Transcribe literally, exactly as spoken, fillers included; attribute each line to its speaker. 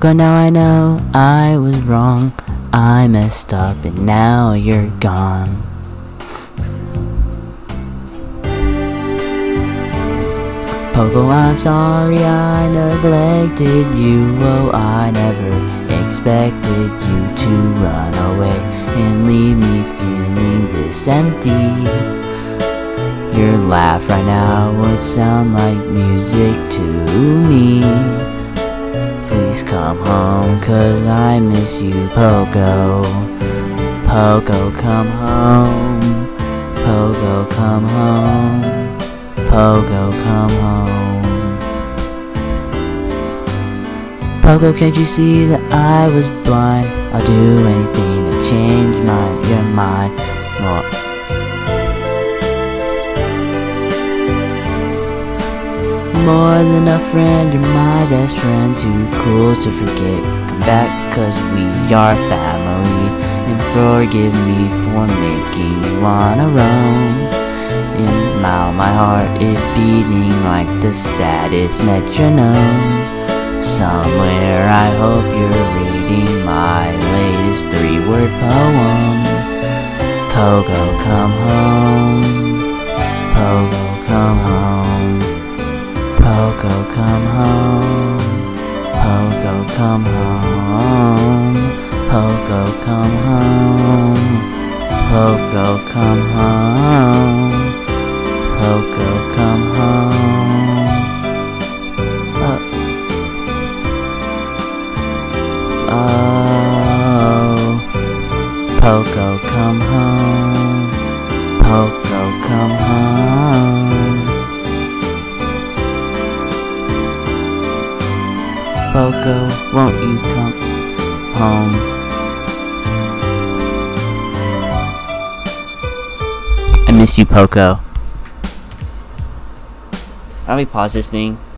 Speaker 1: Poco, now I know I was wrong. I messed up and now you're gone. Poco, I'm sorry I neglected you. Oh, I never expected you to run away and leave me feeling this empty. Your laugh right now would sound like music to me. Please come home, cause I miss you, Poco. Poco, come home. Poco, come home. Poco, come home. Poco, can't you see that I was blind? I'll do anything to change my, your mind. More. More than a friend, you're my best friend. Too cool to forget. Come back, cause we are family. And forgive me for making you wanna roam. And now my heart is beating like the saddest metronome. Somewhere I hope you're reading my latest three-word poem. Poco, come home. Poco, come home. Poco, come home. Poco, come home. Poco, come home. Poco, come home. Poco, come home. Uh, oh, Poco, come home. Poco, come home. Poco, won't you come home? I miss you, Poco. How do we pause this thing?